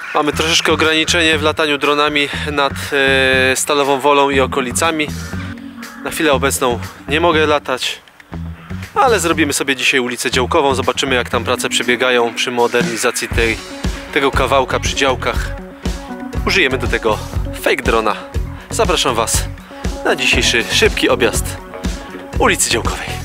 Mamy troszeczkę ograniczenie w lataniu dronami nad Stalową Wolą i okolicami. Na chwilę obecną nie mogę latać, ale zrobimy sobie dzisiaj ulicę działkową. Zobaczymy, jak tam prace przebiegają przy modernizacji tego kawałka przy działkach. Użyjemy do tego fake drona. Zapraszam Was na dzisiejszy szybki objazd ulicy Działkowej.